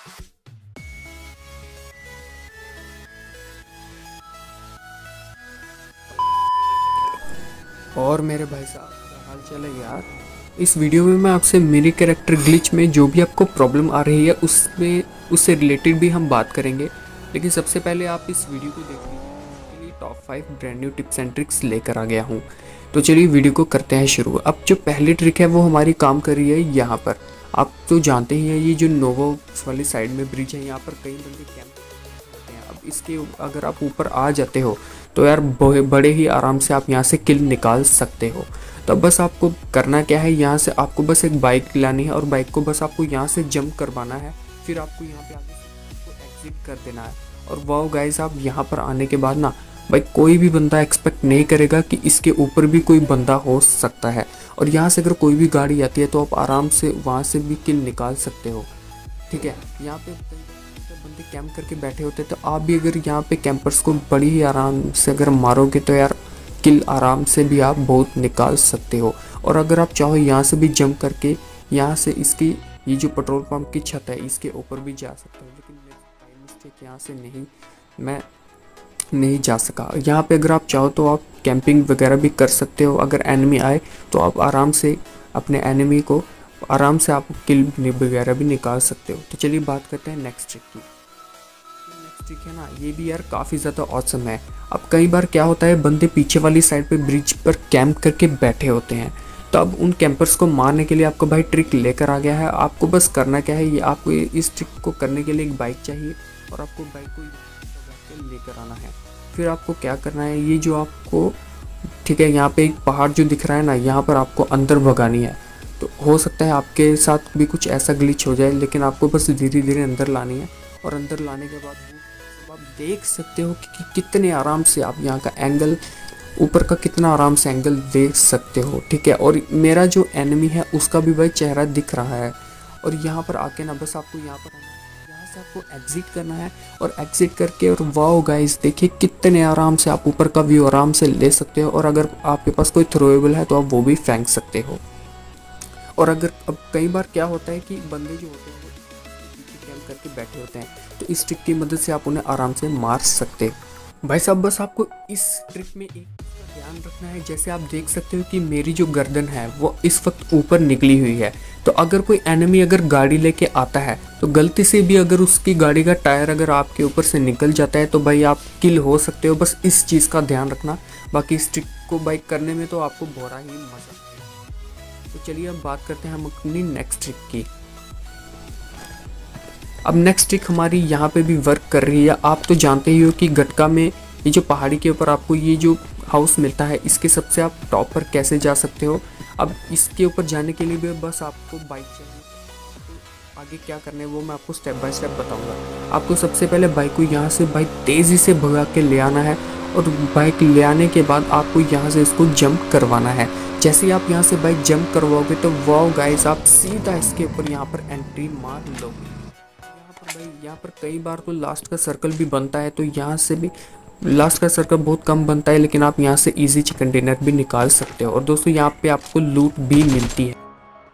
और मेरे भाई साहब क्या हाल चाल है यार। इस वीडियो में मैं आपसे मेरी कैरेक्टर ग्लिच में जो भी आपको प्रॉब्लम आ रही है उससे रिलेटेड भी हम बात करेंगे। लेकिन सबसे पहले आप इस वीडियो को देख लीजिए, उसके लिए top 5 brand new tips and tricks लेकर आ गया हूँ। तो चलिए वीडियो को करते हैं शुरू। अब जो पहली ट्रिक है वो हमारी काम कर रही है यहाँ पर। आप तो जानते ही हैं ये जो नोवो वाली साइड में ब्रिज है, यहाँ पर कई बंदे कैंप होते हैं। अब इसके अगर आप ऊपर आ जाते हो तो यार बड़े ही आराम से आप यहाँ से किल निकाल सकते हो। तो बस आपको करना क्या है, यहाँ से आपको बस एक बाइक लानी है और बाइक को बस आपको यहाँ से जंप करवाना है। फिर आपको यहाँ पे आगे एग्जिट कर देना है। और वाओ गाइस, आप यहाँ पर आने के बाद ना भाई कोई भी बंदा एक्सपेक्ट नहीं करेगा कि इसके ऊपर भी कोई बंदा हो सकता है। और यहाँ से अगर कोई भी गाड़ी आती है तो आप आराम से वहाँ से भी किल निकाल सकते हो। ठीक है, यहाँ पे बंदे कैंप करके बैठे होते तो आप भी अगर यहाँ पे कैंपर्स को बड़ी ही आराम से अगर मारोगे तो यार किल आराम से भी आप बहुत निकाल सकते हो। और अगर आप चाहो यहाँ से भी जंप करके यहाँ से इसकी ये जो पेट्रोल पंप की छत है इसके ऊपर भी जा सकते हो। लेकिन मिस्टेक यहाँ से मैं नहीं जा सका। यहाँ पे अगर आप चाहो तो आप कैंपिंग वगैरह भी कर सकते हो। अगर एनिमी आए तो आप आराम से अपने एनिमी को आराम से आप किल वगैरह भी निकाल सकते हो। तो चलिए बात करते हैं नेक्स्ट ट्रिक की। नेक्स्ट ट्रिक है ना, ये भी यार काफ़ी ज़्यादा ऑसम है। अब कई बार क्या होता है, बंदे पीछे वाली साइड पे ब्रिज पर कैंप करके बैठे होते हैं। तो अब उन कैंपर्स को मारने के लिए आपको भाई ट्रिक लेकर आ गया है। आपको बस करना क्या है, ये आपको इस ट्रिक को करने के लिए एक बाइक चाहिए और आपको बाइक को लेकर आना है। फिर आपको क्या करना है, ये जो आपको ठीक है यहाँ पे एक पहाड़ जो दिख रहा है ना, यहाँ पर आपको अंदर भगानी है। तो हो सकता है आपके साथ भी कुछ ऐसा ग्लिच हो जाए, लेकिन आपको बस धीरे धीरे अंदर लानी है। और अंदर लाने के बाद आप देख सकते हो कि कितने आराम से आप यहाँ का एंगल ऊपर का कितना आराम से एंगल देख सकते हो। ठीक है, और मेरा जो एनिमी है उसका भी भाई चेहरा दिख रहा है। और यहाँ पर आके ना बस आपको यहाँ पर यहाँ से आपको एग्जिट करना है। और एग्जिट करके और वाओ गाइस देखिए कितने आराम से आप ऊपर का व्यू आराम से ले सकते हो। और अगर आपके पास कोई थ्रोएबल है तो आप वो भी फेंक सकते हो। और अगर अब कई बार क्या होता है कि बंदे जो होते हैं कैंप करके बैठे होते हैं, तो इस ट्रिक की मदद से आप उन्हें आराम से मार सकते हो। भाई साहब बस आपको इस ट्रिक में एक ध्यान रखना है। जैसे आप देख सकते हो कि मेरी जो गर्दन है वो इस वक्त ऊपर निकली हुई है। तो अगर कोई एनिमी अगर गाड़ी लेके आता है तो गलती से भी अगर उसकी गाड़ी का टायर अगर आपके ऊपर से निकल जाता है तो भाई आप किल हो सकते हो। बस इस चीज़ का ध्यान रखना। बाकी इस ट्रिक को बाइक करने में तो आपको बड़ा ही मजा। तो चलिए अब बात करते हैं हम अपनी नेक्स्ट ट्रिक की। अब नेक्स्ट ट्रिक हमारी यहाँ पे भी वर्क कर रही है। आप तो जानते ही हो कि गटका में ये जो पहाड़ी के ऊपर आपको ये जो हाउस मिलता है, इसके सबसे आप टॉप पर कैसे जा सकते हो। अब इसके ऊपर जाने के लिए भी बस आपको बाइक चाहिए। तो आगे क्या करना है वो मैं आपको स्टेप बाय स्टेप बताऊंगा। आपको सबसे पहले बाइक को यहाँ से बाइक तेज़ी से भगा के ले आना है। और बाइक ले आने के बाद आपको यहाँ से इसको जंप करवाना है। जैसे ही आप यहाँ से बाइक जंप करवाओगे तो वाओ गाइस आप सीधा इसके ऊपर यहाँ पर एंट्री मार लोगे। यहाँ पर कई बार तो लास्ट का सर्कल भी बनता है, तो यहाँ से भी लास्ट का सर्कल बहुत कम बनता है, लेकिन आप यहाँ से इजी चिकन डिनर भी निकाल सकते हो। और दोस्तों यहाँ पे आपको लूट भी मिलती है।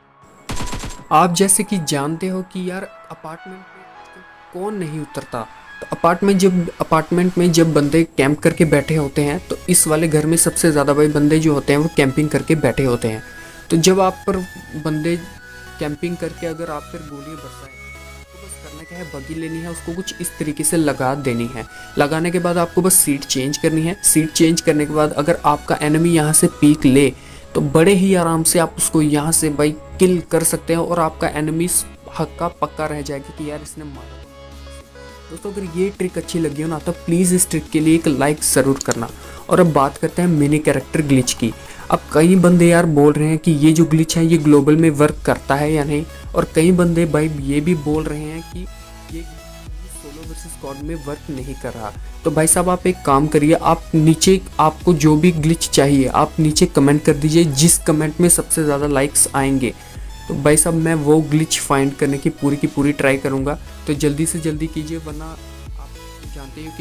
आप जैसे कि जानते हो कि यार अपार्टमेंट में कौन नहीं उतरता। तो अपार्टमेंट में जब बंदे कैंप करके बैठे होते हैं तो इस वाले घर में सबसे ज़्यादा भाई बंदे जो होते हैं वो कैंपिंग करके बैठे होते हैं। तो जब आप पर बंदे कैंपिंग करके अगर आप पर गोलियाँ बरसाएं तो बस करना क्या है, बगी लेनी है, उसको कुछ इस तरीके से लगा देनी है। लगाने के बाद आपको बस सीट चेंज करनी है। सीट चेंज करने के बाद अगर आपका एनिमी यहाँ से पीक ले तो बड़े ही आराम से आप उसको यहाँ से भाई किल कर सकते हो। और आपका एनिमी हक्का पक्का रह जाएगा कि यार इसने मारा। दोस्तों अगर ये ट्रिक अच्छी लगी हो ना तो प्लीज़ इस ट्रिक के लिए एक लाइक ज़रूर करना। और अब बात करते हैं मिनी कैरेक्टर ग्लिच की। अब कई बंदे यार बोल रहे हैं कि ये जो ग्लिच है ये ग्लोबल में वर्क करता है या नहीं। और कई बंदे भाई ये भी बोल रहे हैं कि ये सोलो वर्सेस स्क्वाड में वर्क नहीं कर रहा। तो भाई साहब आप एक काम करिए, आप नीचे आपको जो भी ग्लिच चाहिए आप नीचे कमेंट कर दीजिए। जिस कमेंट में सबसे ज़्यादा लाइक्स आएंगे तो भाई साहब मैं वो ग्लिच फाइंड करने की पूरी ट्राई करूँगा। तो जल्दी से जल्दी कीजिए, वरना आप जानते हो कि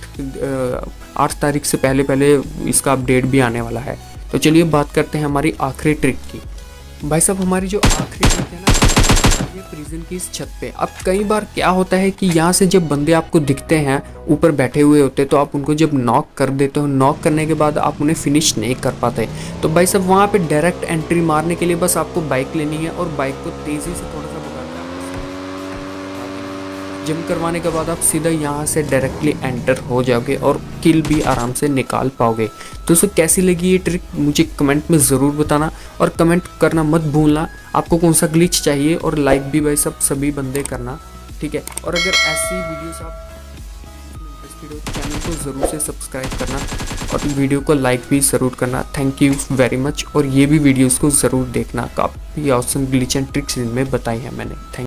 8 तारीख से पहले इसका अपडेट भी आने वाला है। तो चलिए बात करते हैं हमारी आखिरी ट्रिक की। भाई साहब हमारी जो आखिरी ट्रिक है ना ये प्रिजन की इस छत पे। अब कई बार क्या होता है कि यहाँ से जब बंदे आपको दिखते हैं ऊपर बैठे हुए होते, तो आप उनको जब नॉक कर देते हो, नॉक करने के बाद आप उन्हें फिनिश नहीं कर पाते। तो भाई साहब वहाँ पे डायरेक्ट एंट्री मारने के लिए बस आपको बाइक लेनी है और बाइक को तेज़ी से थोड़ा सा जंप करवाने के बाद आप सीधा यहाँ से डायरेक्टली एंटर हो जाओगे और किल भी आराम से निकाल पाओगे। दोस्तों कैसी लगी ये ट्रिक मुझे कमेंट में ज़रूर बताना, और कमेंट करना मत भूलना आपको कौन सा ग्लिच चाहिए, और लाइक भी भाई सब सभी बंदे करना, ठीक है। और अगर ऐसी वीडियोस आप चैनल को ज़रूर से सब्सक्राइब करना और वीडियो को लाइक भी ज़रूर करना। Thank you very much. और ये भी वीडियोज़ को ज़रूर देखना, काफ़ी ऑसम ग्लिच एंड ट्रिक्स इनमें बताई है मैंने। थैंक